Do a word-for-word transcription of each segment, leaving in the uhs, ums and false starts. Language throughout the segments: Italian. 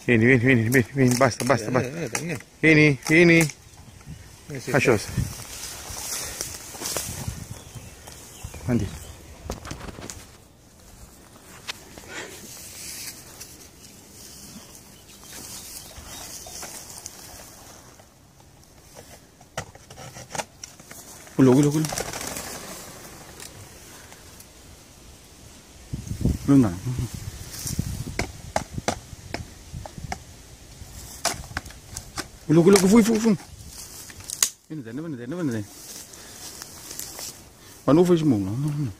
Vieni, vieni, vieni, vieni, vieni, basta, basta, basta. Eh, eh, eh. Vieni, vieni. Eh, sì, Lascia stare. Andiamo. Quello, quello, quello. Lontano. Quello, quello che vuoi, fu, fu. Vieni, vieni, vieni, vieni, vieni. Ma non fai smulo, no, no.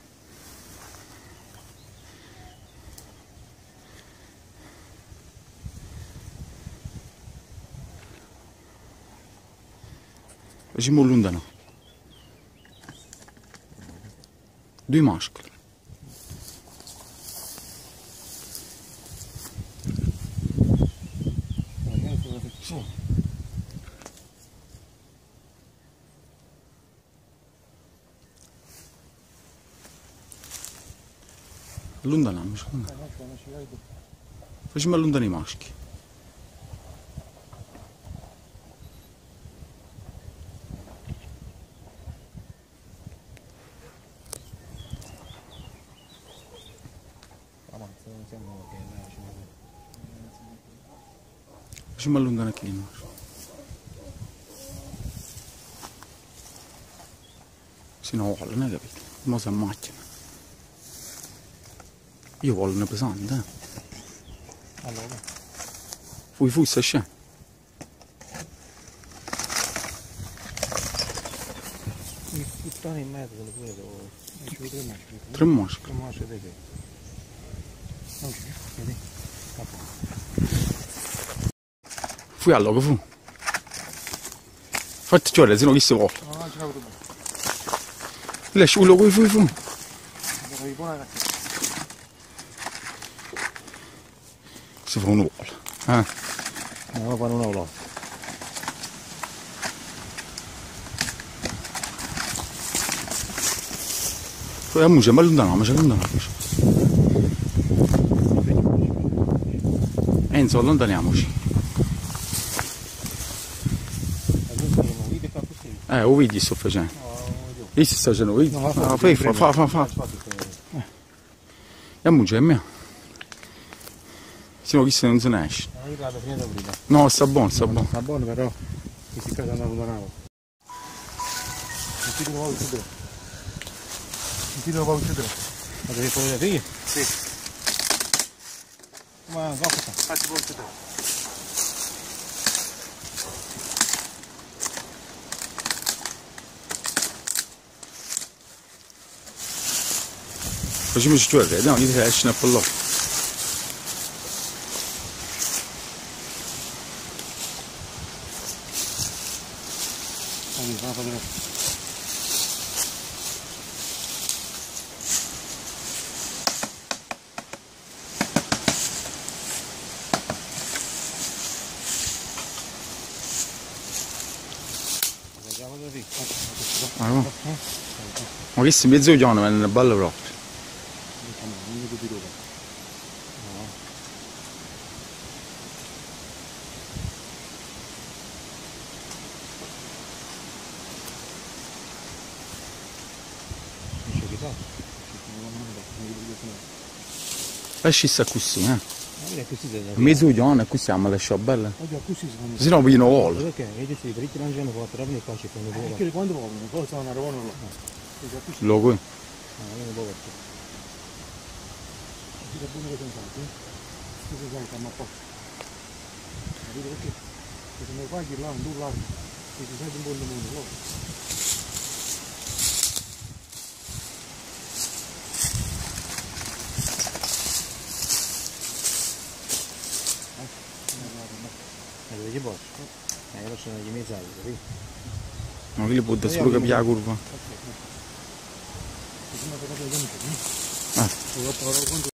Facciamo lontano. Due maschi. Allontaniamoci. Facciamo allontanare i maschi. Facciamo allontanare qui i maschi. Se no vuole, non hai capito? Ma si ammacchina. Io voglio una pesante, eh. Allora. Fui, fui, sta scena. Mi buttare in mezzo quello pure devo. Tre maschi. Tre maschi. Tre maschi, vedi. Non c'è, vedi. Fui allora, fu. Fatti giocare, se no chi si vuole. No, non ce l'ho avuto. Lascia quello qui, fui, fu. Devo buona ragazza. Si fa un vuole. Eh. No, fare una volta. Poi a musica, ma allontaniamoci, allontaniamoci. Enzo, allontaniamoci. Eh, lo vedi sto facendo? Io si sta facendo, vedi? Ah, fai, fa, fa, fa, fa. E a musica è mia. Se no chi se non se ne esce. No, sta buono, sta buono. Sta buono però, questi qua sono allontanato. Sentite un po' di sudore. Sentite un po' di sudore. Ma devi fare da te? Sì. Ma va qua, facci un po' di sudore. Facciamoci giocare, vediamo chi si esce nel pallone. Va a vedere. Vediamo da lì. Ah, no. Ma che si mezzo giorno venne bello proprio. Lasci sta così, eh. Mezzo giorno così siamo lasciato bella. Se no vogliono vuole. Perché? Vedi se i non hanno fatto la qua c'è quando vuole. Perché quando vogliono, poi stanno arrivando là. Lo qui. No, io non voglio. Ti da buono che pensate? Scusa sai, ma posso. Vedi perché? Se mi fai là, un due là, e ti senti un buon mondo, no? Eh, che posso? Eh, possono dimezzare, capito? Ma che li può da solo capire la curva? Ah.